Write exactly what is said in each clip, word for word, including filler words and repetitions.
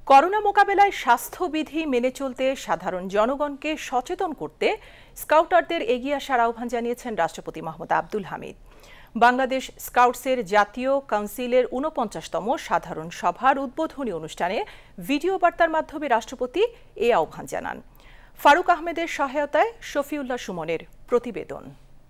Corona মোকাবেলায় স্বাস্থ্যবিধি মেনে চলতে সাধারণ জনগণকে সচেতন করতে স্কাউটারদের এগিয়ে আসার আহ্বান জানিয়েছেন রাষ্ট্রপতি মোহাম্মদ আব্দুল হামিদ। বাংলাদেশ স্কাউটসের জাতীয় কাউন্সিলের ঊনপঞ্চাশতম সাধারণ সভার উদ্বোধনী অনুষ্ঠানে ভিডিও বার্তার মাধ্যমে রাষ্ট্রপতি এই আহ্বান জানান। ফারুক আহমেদের সহায়তায় শফিউল্লাহ সুমনের প্রতিবেদন।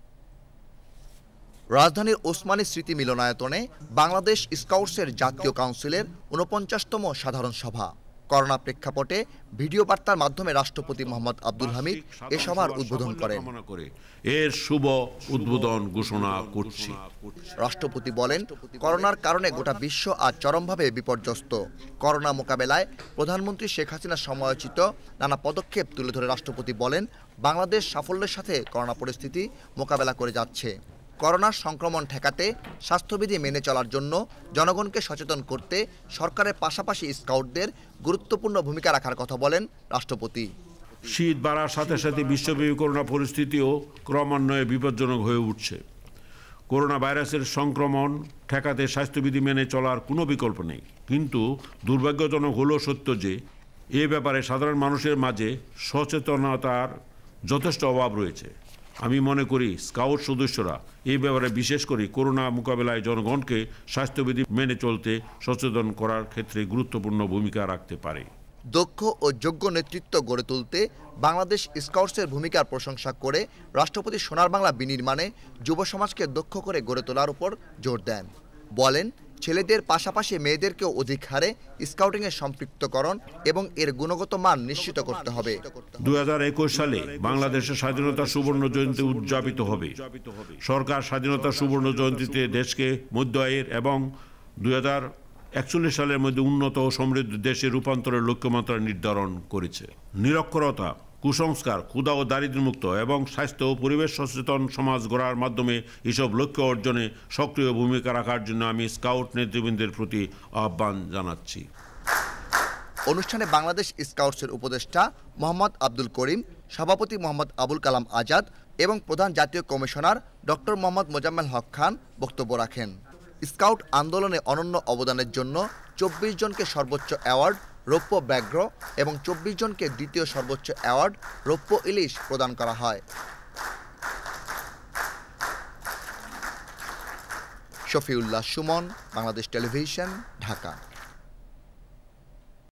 রাজধানীর ওসমানী স্মৃতি মিলনায়তনে বাংলাদেশ স্কাউটসের জাতীয় কাউন্সিলের ঊনপঞ্চাশতম সাধারণ সভা। করোনা প্রেক্ষাপটে ভিডিও বার্তার মাধ্যমে রাষ্ট্রপতি মোহাম্মদ আব্দুল হামিদ এ সভার উদ্বোধন করেন। এর শুভ উদ্বোধন ঘোষণা করছি। রাষ্ট্রপতি বলেন, করোনার কারণে গোটা বিশ্ব আজ চরমভাবে বিপর্যস্ত। করোনা মোকাবেলায় প্রধানমন্ত্রী শেখ হাসিনা সমালোচিত নানা পদক্ষেপ তুলে ধরে রাষ্ট্রপতি বলেন, বাংলাদেশ সাফল্যের সাথে করোনা পরিস্থিতি মোকাবেলা করে যাচ্ছে। করোনার সংক্রমণ ঠেকাতে স্বাস্থ্যবিধি মেনে চলার জন্য জনগণকে সচেতন করতে সরকারের পাশাপাশি স্কাউটদের গুরুত্বপূর্ণ ভূমিকা রাখার কথা বলেন রাষ্ট্রপতি। শীত বাড়ার সাথে সাথে বিশ্বব্যাপী করোনা পরিস্থিতিও ক্রমান্বয়ে বিপজ্জনক হয়ে উঠছে। করোনা ভাইরাসের সংক্রমণ ঠেকাতে স্বাস্থ্যবিধি মেনে চলার কোনো বিকল্প নেই, কিন্তু দুর্ভাগ্যজনক হলেও সত্য যে এ ব্যাপারে সাধারণ মানুষের মাঝে সচেতনতার যথেষ্ট অভাব রয়েছে। আমি মনে করি স্কাউট সদস্যরা এই ব্যাপারে বিশেষ করে করোনা মোকাবেলায় জনগণকে স্বাস্থ্যবিধি মেনে চলতে সচেতন করার ক্ষেত্রে গুরুত্বপূর্ণ ভূমিকা রাখতে পারে। দক্ষ ও যোগ্য নেতৃত্ব গড়ে তুলতে বাংলাদেশ স্কাউটসের ভূমিকার প্রশংসা করে রাষ্ট্রপতি সোনার বাংলা বিনির্মাণে যুব সমাজকে দক্ষ করে গড়ে তোলার উপর জোর দেন। বলেন, ছেলেদের পাশাপাশি মেয়েদেরকেও অধিক হারে স্কাউটিংয়ে সম্পৃক্তকরণ এবং এর গুণগত মান নিশ্চিত করতে হবে। দুই হাজার একুশ সালে বাংলাদেশের স্বাধীনতা সুবর্ণ জয়ন্তী উদযাপিত হবে। সরকার স্বাধীনতা সুবর্ণ জয়ন্তীতে দেশকে মধ্য আয়ের এবং দুই হাজার একচল্লিশ সালের মধ্যে উন্নত ও সমৃদ্ধ দেশে রূপান্তরের লক্ষ্যমাত্রা নির্ধারণ করেছে। নিরক্ষরতা, কুসংস্কার, ক্ষুধা ও দারিদ্র্যমুক্ত এবং স্বাস্থ্য ও পরিবেশ সচেতন সমাজ গড়ার মাধ্যমে এসব লক্ষ্য অর্জনে সক্রিয় ভূমিকা রাখার জন্য আমি স্কাউট নেতৃবৃন্দের প্রতি আহ্বান জানাচ্ছি। অনুষ্ঠানে বাংলাদেশ স্কাউটসের উপদেষ্টা মোহাম্মদ আব্দুল করিম, সভাপতি মোহাম্মদ আবুল কালাম আজাদ এবং প্রধান জাতীয় কমিশনার ডক্টর মোহাম্মদ মোজাম্মেল হক খান বক্তব্য রাখেন। স্কাউট আন্দোলনে অনন্য অবদানের জন্য চব্বিশ জনকে সর্বোচ্চ অ্যাওয়ার্ড রৌপ্য ব্যাঘ্র এবং চব্বিশ জনকে দ্বিতীয় সর্বোচ্চ অ্যাওয়ার্ড রৌপ্য ইলিশ প্রদান করা হয়। শফিউল্লাহ সুমন, বাংলাদেশ টেলিভিশন, ঢাকা।